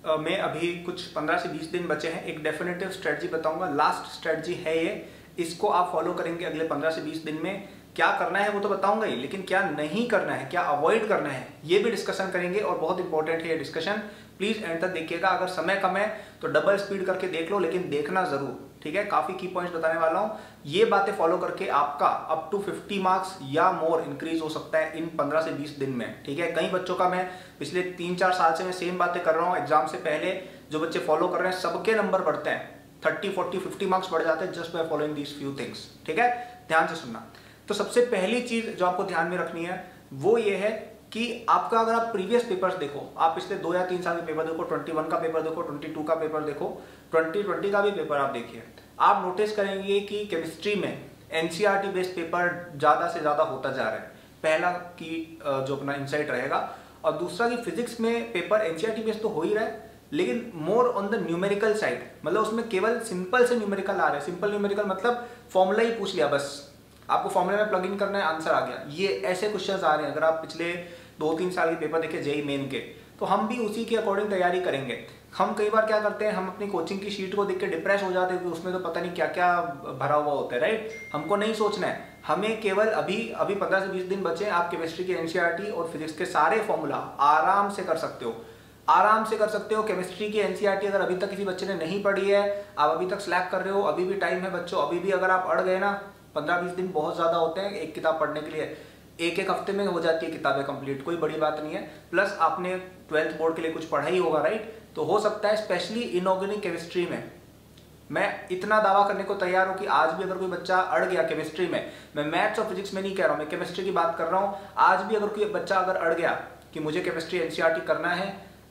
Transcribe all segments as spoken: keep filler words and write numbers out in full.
uh, में अभी कुछ पंद्रह से बीस दिन बचे हैं, एक डेफिनेटिव स्ट्रेटजी बताऊंगा। लास्ट स्ट्रेटजी है ये, इसको आप फॉलो करेंगे अगले पंद्रह से बीस दिन में। क्या करना है वो तो बताऊंगा ही, लेकिन क्या नहीं करना है, क्या अवॉइड करना है, ये भी डिस्कशन करेंगे और बहुत इंपॉर्टेंट है ये डिस्कशन। प्लीज एंड तक देखिएगा। अगर समय कम है तो डबल स्पीड करके देख लो, लेकिन देखना जरूर, ठीक है। काफी की पॉइंट्स बताने वाला हूं, ये बातें फॉलो करके आपका अप टू फिफ्टी मार्क्स या मोर इंक्रीज हो सकता है इन पंद्रह से बीस दिन में, ठीक है। कई बच्चों का, मैं पिछले तीन चार साल से मैं सेम बातें कर रहा हूँ, एग्जाम से पहले जो बच्चे फॉलो कर रहे हैं सबके नंबर बढ़ते हैं, थर्टी फोर्टी फिफ्टी मार्क्स बढ़ जाते हैं just by following these few things, ठीक है। ध्यान से सुनना। तो सबसे पहली चीज जो आपको ध्यान में रखनी है वो ये है कि आपका, अगर आप प्रीवियस पेपर्स देखो, आप पिछले दो या तीन साल के पेपर देखो, इक्कीस का पेपर देखो, बाईस का पेपर देखो, बीस बीस का भी पेपर आप देखिए, आप नोटिस करेंगे कि केमिस्ट्री में एनसीईआरटी बेस्ड पेपर ज्यादा से ज्यादा होता जा रहा है। पहला की जो अपना इंसाइट रहेगा, और दूसरा कि फिजिक्स में पेपर एनसीईआरटी बेस्ड तो हो ही रहा है, लेकिन more on the numerical side, मतलब उसमें केवल सिंपल से न्यूमेरिकल आ रहे हैं। सिंपल न्यूमेरिकल मतलब फॉर्मूला ही पूछ लिया, बस आपको फॉर्मूला में प्लग इन करना है, आंसर आ गया। ये ऐसे क्वेश्चंस आ रहे हैं। अगर आप पिछले दो तीन साल के पेपर देखे जेई मेन के, तो हम भी उसी के अकॉर्डिंग तैयारी करेंगे। हम कई बार क्या करते हैं, हम अपनी कोचिंग की शीट को देख के डिप्रेस हो जाते हैं कि उसमें तो पता नहीं क्या क्या भरा हुआ होता है, राइट। हमको नहीं सोचना है, हमें केवल अभी अभी पंद्रह से बीस दिन बचे, आप केमिस्ट्री की एनसीईआरटी और फिजिक्स के सारे फॉर्मूला आराम से कर सकते हो, आराम से कर सकते हो। केमिस्ट्री की एनसीईआरटी अगर अभी तक किसी बच्चे ने नहीं पढ़ी है, आप अभी तक स्लैक कर रहे हो, अभी भी टाइम है बच्चों। अभी भी अगर आप अड़ गए ना, पंद्रह बीस दिन बहुत ज्यादा होते हैं एक किताब पढ़ने के लिए, एक एक हफ्ते में हो जाती है किताबें कंप्लीट, कोई बड़ी बात नहीं है। प्लस आपने ट्वेल्थ बोर्ड के लिए कुछ पढ़ा ही होगा, राइट। तो हो सकता है स्पेशली इनऑर्गेनिक केमिस्ट्री में, मैं इतना दावा करने को तैयार हूं कि आज भी अगर कोई बच्चा अड़ गया केमिस्ट्री में, मैं मैथ्स और फिजिक्स में नहीं कह रहा हूं, मैं केमिस्ट्री की बात कर रहा हूं, आज भी अगर कोई बच्चा अगर अड़ गया कि मुझे केमिस्ट्री एनसीईआरटी करना है,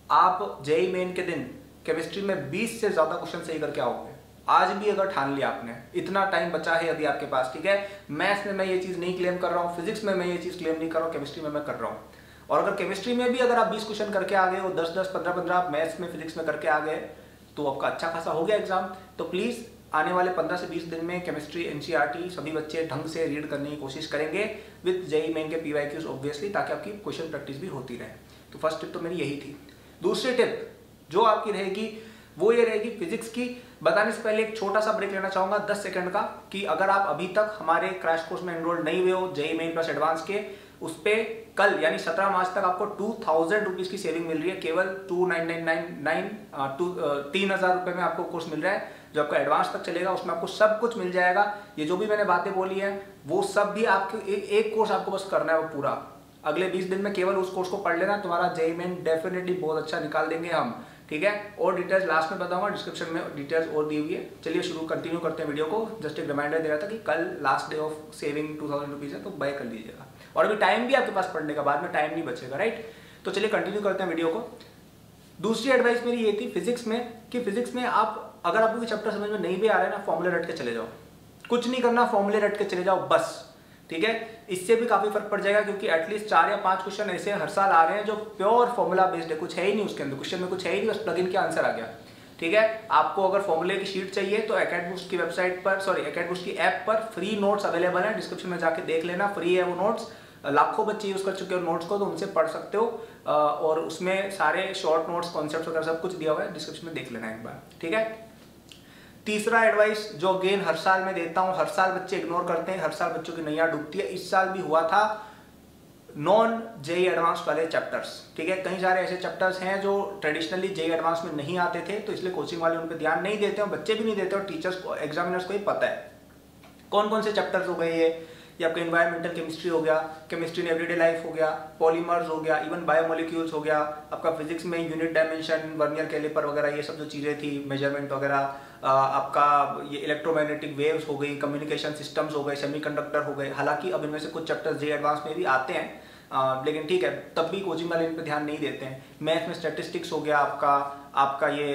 आप जेईई मेन के दिन केमिस्ट्री में बीस से ज्यादा क्वेश्चन सही करके आओगे। आज भी अगर ठान लिया आपने, इतना टाइम बचा है अभी आपके पास, ठीक है। मैथ्स में मैं ये चीज नहीं क्लेम कर रहा हूँ, फिजिक्स में मैं ये चीज क्लेम नहीं कर रहा हूँ, केमिस्ट्री में मैं कर रहा हूँ। और अगर केमिस्ट्री में भी अगर आप बीस क्वेश्चन करके आ गए हो, दस दस पंद्रह पंद्रह आप मैथ्स में फिजिक्स में करके आ गए, तो आपका अच्छा खासा हो गया एग्जाम। तो प्लीज आने वाले पंद्रह से बीस दिन में केमिस्ट्री एनसीईआरटी सभी बच्चे ढंग से रीड करने की कोशिश करेंगे विद जेईई मेन के पीवाईक्यूज ऑब्वियसली, ताकि आपकी क्वेश्चन प्रैक्टिस भी होती रहे। तो फर्स्ट टिप तो मेरी यही थी। दूसरी टिप जो आपकी रहेगी वो ये रहेगी फिजिक्स की। बताने से पहले एक छोटा सा ब्रेक लेना चाहूंगा दस सेकंड का, कि अगर आप अभी तक हमारे क्रैश कोर्स में एनरोल नहीं हुए हो जेईई मेन प्लस एडवांस के, उस पे कल यानी सत्रह मार्च तक आपको टू थाउजेंड रुपीज की सेविंग मिल रही है। केवल two nine nine nine nine two तीन हजार रुपए में आपको कोर्स मिल रहा है, जो आपको एडवांस तक चलेगा। उसमें आपको सब कुछ मिल जाएगा। ये जो भी मैंने बातें बोली है वो सब भी आपके एक, एक कोर्स आपको बस करना है, वो पूरा अगले बीस दिन में केवल उस कोर्स को पढ़ लेना, तुम्हारा जेईई मेन डेफिनेटली बहुत अच्छा निकाल देंगे हम, ठीक है। और डिटेल्स लास्ट में बताऊंगा, डिस्क्रिप्शन में डिटेल्स और दी हुई है। चलिए शुरू कंटिन्यू करते हैं वीडियो को। जस्ट एक रिमाइंडर दे रहा था कि कल last day of saving two thousand rupees है, तो बाय कर लीजिएगा। और अभी टाइम भी आपके पास पढ़ने का, बाद में टाइम नहीं बचेगा, राइट। तो चलिए कंटिन्यू करते हैं वीडियो को। दूसरी एडवाइस मेरी ये थी फिजिक्स में, कि फिजिक्स में आप अगर आपको कोई चैप्टर समझ में नहीं भी आ रहा है ना, फॉर्मूले रट के चले जाओ, कुछ नहीं करना, फॉर्मूले रट के चले जाओ बस, ठीक है। इससे भी काफी फर्क पड़ जाएगा, क्योंकि एटलीस्ट चार या पांच क्वेश्चन ऐसे हर साल आ रहे हैं जो प्योर फॉर्मूला बेस्ड है, कुछ है ही नहीं उसके अंदर, क्वेश्चन में कुछ है ही नहीं, बस प्लग इन के आंसर आ गया, ठीक है। आपको अगर फॉर्मूले की शीट चाहिए तो एकेडबूस्ट की वेबसाइट पर, सॉरी एकेडबूस्ट की ऐप पर फ्री नोट्स अवेलेबल है, डिस्क्रिप्शन में जाके देख लेना, फ्री है वो नोट्स। लाखों बच्चे यूज कर चुके हो नोट्स को, तो उनसे पढ़ सकते हो, और उसमें सारे शॉर्ट नोट्स, कॉन्सेप्ट वगैरह सब कुछ दिया हुआ है, डिस्क्रिप्शन में देख लेना एक बार, ठीक है। तीसरा एडवाइस जो अगेन हर साल मैं देता हूं, हर साल बच्चे इग्नोर करते हैं, हर साल बच्चों की नैया डूबती है, इस साल भी हुआ था, नॉन जेईई एडवांस वाले चैप्टर्स, ठीक है। कई सारे ऐसे चैप्टर्स हैं जो ट्रेडिशनली जेईई एडवांस में नहीं आते थे, तो इसलिए कोचिंग वाले उन पर ध्यान नहीं देते हैं, बच्चे भी नहीं देते, और टीचर्स को, एग्जामिनर्स को ही पता है कौन कौन से चैप्टर्स हो गए। ये ये आपका इन्वायरमेंटल केमिस्ट्री हो गया, केमिस्ट्री इन एवरीडे लाइफ हो गया, पॉलीमर्स हो गया, इवन बायोमोलिक्यूल्स हो गया, आपका फिजिक्स में यूनिट डायमेंशन, वर्नियर कैलिपर वगैरह, ये सब जो चीजें थी, मेजरमेंट वगैरह, आपका ये इलेक्ट्रोमैग्नेटिक वेव्स हो गई, कम्युनिकेशन सिस्टम्स हो गए, सेमीकंडक्टर हो गए। हालांकि अब इनमें से कुछ चैप्टर्स जेईई एडवांस में भी आते हैं, आ, लेकिन ठीक है, तब भी कोचिंग वाले इन पे ध्यान नहीं देते हैं। मैथ में स्टैटिस्टिक्स हो गया, आपका आपका ये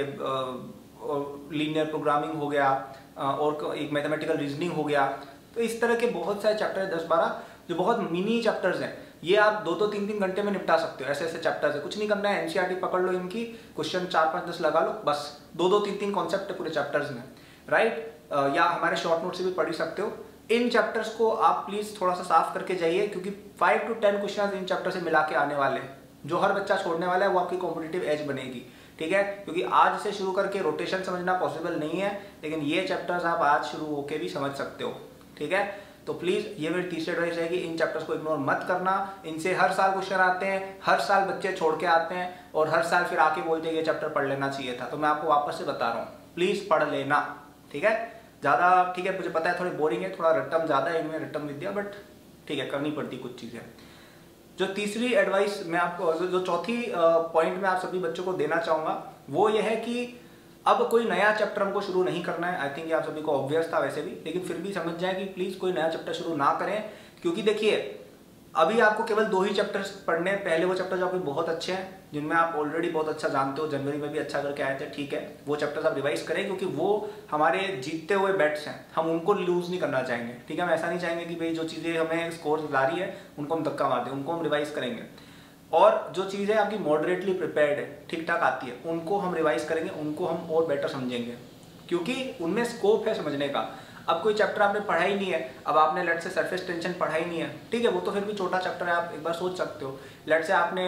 लीनियर प्रोग्रामिंग हो गया, आ, और एक मैथमेटिकल रीजनिंग हो गया। तो इस तरह के बहुत सारे चैप्टर है, दस बारह, जो बहुत मिनी चैप्टर्स हैं, ये आप दो दो तीन तीन घंटे में निपटा सकते हो। ऐसे ऐसे चैप्टर्स है, कुछ नहीं करना है, एनसीईआरटी पकड़ लो, इनकी क्वेश्चन चार पांच दस लगा लो, बस दो दो तीन तीन कॉन्सेप्ट है पूरे चैप्टर्स में, राइट। या हमारे शॉर्ट नोट से भी पढ़ सकते हो। इन चैप्टर्स को आप प्लीज थोड़ा सा साफ करके जाइए, क्योंकि फाइव टू टेन क्वेश्चन इन चैप्टर से मिला के आने वाले, जो हर बच्चा छोड़ने वाला है वो आपकी कॉम्पिटिटिव एज बनेगी, ठीक है। क्योंकि आज से शुरू करके रोटेशन समझना पॉसिबल नहीं है, लेकिन ये चैप्टर्स आप आज शुरू होके भी समझ सकते हो, ठीक है। तो प्लीज ये मेरी तीसरी एडवाइस है कि इन चैप्टर्स को इग्नोर मत करना। इनसे हर साल क्वेश्चन आते हैं, हर साल बच्चे छोड़ के आते हैं और हर साल फिर आके बोलते हैं ये चैप्टर पढ़ लेना चाहिए था। तो मैं आपको वापस से बता रहा हूँ, प्लीज पढ़ लेना, ठीक है। ज्यादा ठीक है, मुझे पता है थोड़ी बोरिंग है, थोड़ा रट्टम ज्यादा है इनमें, रट्टम विद्या, बट ठीक है करनी पड़ती कुछ चीजें। जो तीसरी एडवाइस मैं आपको, जो चौथी पॉइंट में आप सभी बच्चों को देना चाहूंगा वो ये है कि अब कोई नया चैप्टर हमको शुरू नहीं करना है। आई थिंक ये आप सभी को ऑब्वियस था वैसे भी, लेकिन फिर भी समझ जाए कि प्लीज कोई नया चैप्टर शुरू ना करें। क्योंकि देखिए अभी आपको केवल दो ही चैप्टर्स पढ़ने हैं। पहले वो चैप्टर जो आपके बहुत अच्छे हैं, जिनमें आप ऑलरेडी बहुत अच्छा जानते हो, जनवरी में भी अच्छा करके आए थे, ठीक है, वो चैप्टर्स आप रिवाइज करें क्योंकि वो हमारे जीतते हुए बैट्स हैं, हम उनको लूज नहीं करना चाहेंगे, ठीक है। हम ऐसा नहीं चाहेंगे कि भाई जो चीज़ें हमें स्कोर ला रही है उनको हम धक्का मार दें, उनको हम रिवाइज करेंगे। और जो चीज़ें आपकी मॉडरेटली प्रिपेयर्ड है, ठीक ठाक आती है, उनको हम रिवाइज करेंगे, उनको हम और बेटर समझेंगे क्योंकि उनमें स्कोप है समझने का। अब कोई चैप्टर आपने पढ़ा ही नहीं है, अब आपने लेट से सरफेस टेंशन पढ़ा ही नहीं है, ठीक है, वो तो फिर भी छोटा चैप्टर है, आप एक बार सोच सकते हो। लेट से आपने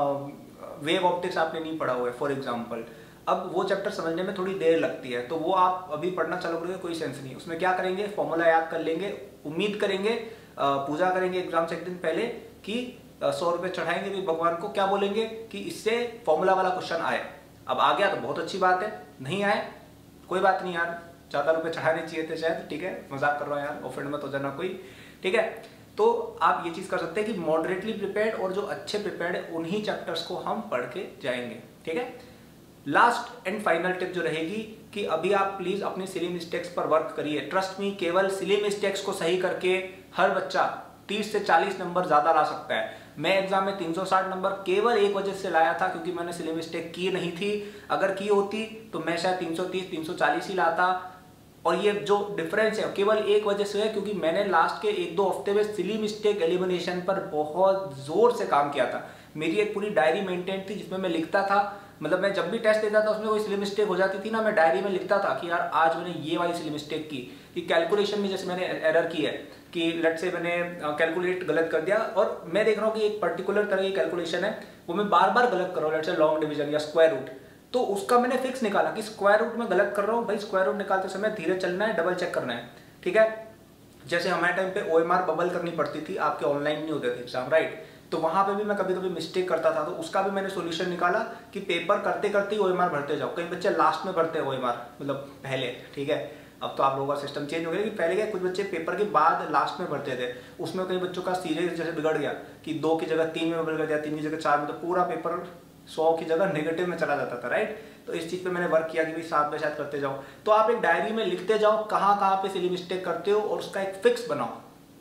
वेव ऑप्टिक्स आपने नहीं पढ़ा हुआ है फॉर एग्जांपल, अब वो चैप्टर समझने में थोड़ी देर लगती है, तो वो आप अभी पढ़ना चालू करोगे कोई सेंस नहीं। उसमें क्या करेंगे, फॉर्मूला याद कर लेंगे, उम्मीद करेंगे, पूजा करेंगे एग्जाम से एक दिन पहले कि सौ रुपये चढ़ाएंगे भी भगवान को, क्या बोलेंगे कि इससे फॉर्मूला वाला क्वेश्चन आए। अब आ गया तो बहुत अच्छी बात है, नहीं आए कोई बात नहीं यार, ज्यादा रुपए चढ़ाने चाहिए थे शायद, ठीक है, मजाक कर रहा हूँ यार, ऑफेंड मत हो जाना कोई, ठीक है। तो आप ये चीज कर सकते हैं कि मॉडरेटली प्रिपेयर्ड और जो अच्छे प्रिपेयर्ड है उन्हीं चैप्टर्स को हम पढ़ के जाएंगे, ठीक है। लास्ट एंड फाइनल टिप जो रहेगी कि अभी आप प्लीज अपनी सिली मिस्टेक्स पर वर्क करिए। ट्रस्ट मी, केवल सिली मिस्टेक्स को सही करके हर बच्चा तीस से चालीस नंबर ज्यादा ला सकता है। मैं एग्जाम में तीन सौ साठ नंबर केवल एक वजह से लाया था क्योंकि मैंने सिली मिस्टेक की नहीं थी। अगर की होती तो मैं शायद तीन सौ तीस तीन सौ चालीस ही लाता। और ये जो डिफरेंस है केवल एक वजह से है क्योंकि मैंने लास्ट के एक दो हफ्ते में सिली मिस्टेक एलिमिनेशन पर बहुत जोर से काम किया था। मेरी एक पूरी डायरी मेंटेन थी जिसमें मैं लिखता था, मतलब मैं जब भी टेस्ट देता था उसमें कोई सिली मिस्टेक हो जाती थी ना, मैं डायरी में लिखता था कि यार आज मैंने ये वाली सिली मिस्टेक की, कि कैलकुलेशन में जैसे मैंने एरर की है कि लेट से मैंने कैलकुलेट गलत कर दिया और मैं देख रहा हूँ कि एक पर्टिकुलर तरह की कैलकुलेशन है वो मैं बार बार गलत कर रहा हूँ, लेट से लॉन्ग डिवीजन या स्क्वायर रूट, तो उसका मैंने फिक्स निकाला कि स्क्वायर रूट में गलत कर रहा हूँ भाई, स्क्वायर रूट निकालते समय धीरे चलना है, डबल चेक करना है, ठीक है। जैसे हमारे टाइम पे ओएमआर बबल करनी पड़ती थी, आपके ऑनलाइन नहीं होते थे एग्जाम, राइट, तो वहां पे भी मैं कभी कभी मिस्टेक करता था, तो उसका भी मैंने सॉल्यूशन निकाला कि पेपर करते करते ही ओएमआर भरते जाओ। कई बच्चे लास्ट में भरते हैं ओएमआर, मतलब पहले, ठीक है, अब तो आप लोगों का सिस्टम चेंज हो गया कि पहले क्या कुछ बच्चे पेपर के बाद लास्ट में भरते थे, उसमें कई बच्चों का सीरियस जैसे बिगड़ गया कि दो की जगह तीन में बदल कर दिया, तीन की जगह चार में, तो पूरा पेपर सौ की जगह नेगेटिव में चला जाता था, राइट। तो इस चीज पे मैंने वर्क किया कि भाई साथ में शायद करते जाओ, तो आप एक डायरी में लिखते जाओ कहाँ कहाँ पे सिली मिस्टेक करते हो और उसका एक फिक्स बनाओ।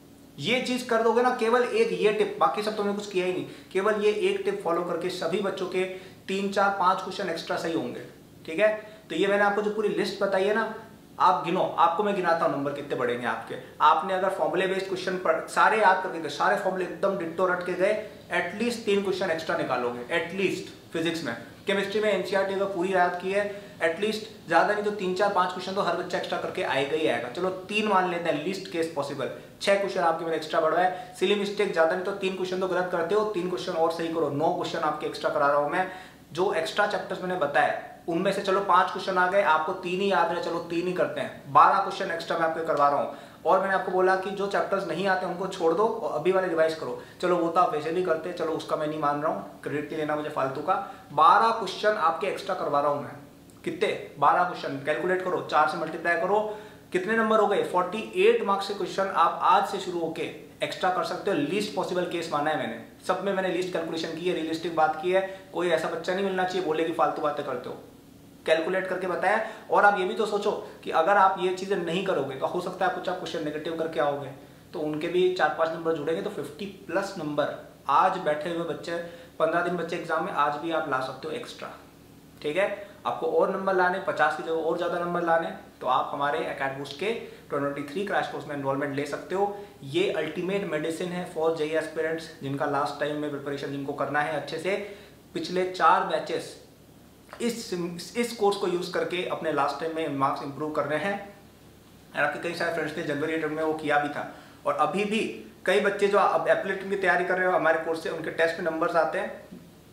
ये चीज कर दोगे ना, केवल एक ये टिप, बाकी सब तो मैंने कुछ किया ही नहीं, केवल ये एक टिप फॉलो करके सभी बच्चों के तीन चार पांच क्वेश्चन एक्स्ट्रा सही होंगे, ठीक है। तो ये मैंने आपको जो पूरी लिस्ट बताई है ना, आप गिनो, आपको मैं गिनाता हूं नंबर कितने बढ़ेंगे आपके। आपने अगर फॉर्मूले बेस्ड क्वेश्चन पढ़ सारे याद करके गए, सारे फॉर्मूले एकदम डिट्टो रट के गए, एटलीस्ट तीन क्वेश्चन एक्स्ट्रा निकालोगे, एटलीस्ट फिजिक्स में। केमिस्ट्री में एनसीईआरटी अगर पूरी याद की है, एटलीस्ट ज्यादा नहीं तो तीन चार पांच क्वेश्चन तो हर बच्चा एक्स्ट्रा करके आएगा ही आएगा। चलो तीन मान लेते हैं, लीस्ट केस पॉसिबल, छह क्वेश्चन आपके मैंने एक्स्ट्रा बढ़वाए। सिली मिस्टेक ज्यादा नहीं तो तीन क्वेश्चन तो गलत करते हो, तीन क्वेश्चन और सही करो, नौ क्वेश्चन आपके एक्स्ट्रा करा रहा हूं मैं। जो एक्स्ट्रा चैप्टर्स मैंने बताया उनमें से चलो पांच क्वेश्चन आ गए, आपको तीन ही याद रहे, चलो तीन ही करते हैं, बारह क्वेश्चन एक्स्ट्रा मैं आपको करवा रहा हूँ। और मैंने आपको बोला कि जो चैप्टर्स नहीं आते उनको छोड़ दो और अभी वाले रिवाइज करो। चलो वो तो आप वैसे भी करते, चलो उसका मैं नहीं मान रहा हूँ, क्रेडिट नहीं लेना मुझे फालतू का। बारह क्वेश्चन आपके एक्स्ट्रा करवा रहा हूँ मैं। कितने? बारह क्वेश्चन, कैलकुलेट करो, चार से मल्टीप्लाई करो, कितने नंबर हो गए? अड़तालीस मार्क्स के क्वेश्चन आप आज से शुरू होके एक्स्ट्रा कर सकते हो। लीस्ट पॉसिबल केस माना है मैंने, सब में मैंने लीस्ट कैलकुलेशन की है, रियलिस्टिक बात की है। कोई ऐसा बच्चा नहीं मिलना चाहिए बोले कि फालतू बातें करते हो, कैलकुलेट करके बताया। और आप ये भी तो सोचो कि अगर आप ये चीजें नहीं करोगे तो हो सकता है कुछ आप क्वेश्चन नेगेटिव करके आओगे, तो उनके भी चार पांच नंबर जुड़ेंगे, तो पचास प्लस नंबर आज बैठे हुए बच्चे, पंद्रह दिन बच्चे एग्जाम में, आज भी आप ला सकते हो एक्स्ट्रा, ठीक है। आपको और नंबर लाने, पचास की जगह और ज्यादा नंबर लाने, तो आप हमारे एकेडमी बूस्ट के तेईस क्रैश कोर्स में एनरोलमेंट ले सकते हो। ये अल्टीमेट मेडिसिन है फॉर जेईई एस्पिरेंट्स जिनका लास्ट टाइम में प्रिपरेशन जिनको करना है अच्छे से। पिछले चार बैचेस इस इस कोर्स को यूज करके अपने लास्ट टाइम में मार्क्स इंप्रूव कर रहे हैं। आपके कई सारे फ्रेंड्स ने जनवरी में वो किया भी था, और अभी भी कई बच्चे जो अब एप्लीकेशन की तैयारी कर रहे हो हमारे कोर्स से, उनके टेस्ट में नंबर्स आते हैं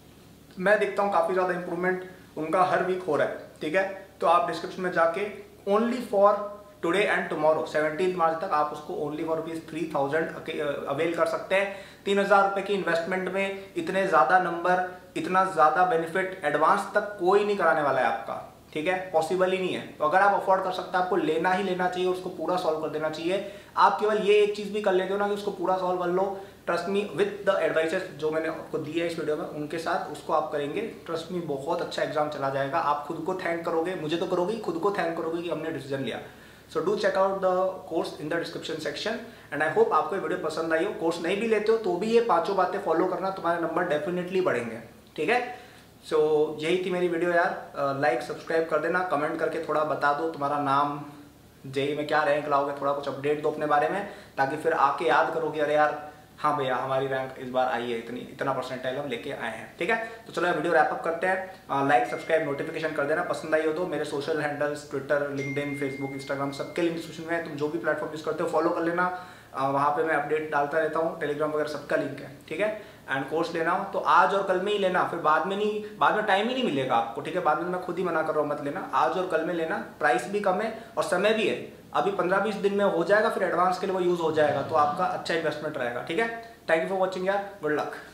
मैं देखता हूँ काफ़ी ज़्यादा इंप्रूवमेंट उनका हर वीक हो रहा है, ठीक है। तो आप डिस्क्रिप्शन में जाके only for today and tomorrow seventeen March तक आप उसको only for rupees three thousand avail कर सकते हैं। तीन हज़ार रुपये की इन्वेस्टमेंट में इतने ज़्यादा नंबर, इतना ज़्यादा बेनिफिट एडवांस तक कोई नहीं कराने वाला है आपका, ठीक है, पॉसिबल ही नहीं है। तो अगर आप अफोर्ड कर सकते हैं, आपको लेना ही लेना चाहिए, उसको पूरा सॉल्व कर देना चाहिए। आप केवल ये एक चीज़ भी कर लेते हो ना कि उसको पूरा सॉल्व कर लो, trust me with the advices जो मैंने आपको दिए है इस वीडियो में, उनके साथ उसको आप करेंगे, ट्रस्ट मी बहुत अच्छा एग्जाम चला जाएगा। आप खुद को थैंक करोगे, मुझे तो करोगे, खुद को थैंक करोगे कि हमने डिसीजन लिया। So do check out the course in the description section and I hope आपको ये वीडियो पसंद आई हो। कोर्स नहीं भी लेते हो तो भी ये पांचों बातें फॉलो करना, तुम्हारे नंबर डेफिनेटली बढ़ेंगे, ठीक है। सो so, यही थी मेरी वीडियो यार। लाइक सब्सक्राइब कर देना, कमेंट करके थोड़ा बता दो तुम्हारा नाम, जेई में क्या रैंक लाओगे, थोड़ा कुछ अपडेट दो अपने बारे में, ताकि फिर आके याद करोगे अरे यार हाँ भैया हमारी रैंक इस बार आई है, इतनी इतना परसेंटाइल हम लेके आए हैं, ठीक है। तो चलो वीडियो रैप अप करते हैं। लाइक सब्सक्राइब नोटिफिकेशन कर देना, पसंद आई हो तो। मेरे social handles Twitter, LinkedIn, Facebook, Instagram सबके लिंक डिस्क्रिप्शन में है। तुम जो भी प्लेटफॉर्म यूज करते हो फॉलो कर लेना, वहाँ पे मैं अपडेट डालता रहता हूँ। टेलीग्राम वगैरह सबका लिंक है, ठीक है। एंड कोर्स लेना हो तो आज और कल में ही लेना, फिर बाद में नहीं, बाद में टाइम ही नहीं मिलेगा आपको, ठीक है। बाद में मैं खुद ही मना कर रहा हूँ, मत लेना, आज और कल में लेना। प्राइस भी कम है और समय भी है, अभी पंद्रह बीस दिन में हो जाएगा, फिर एडवांस के लिए वो यूज हो जाएगा, तो आपका अच्छा इन्वेस्टमेंट रहेगा, ठीक है। थैंक यू फॉर वॉचिंग यार, गुड लक।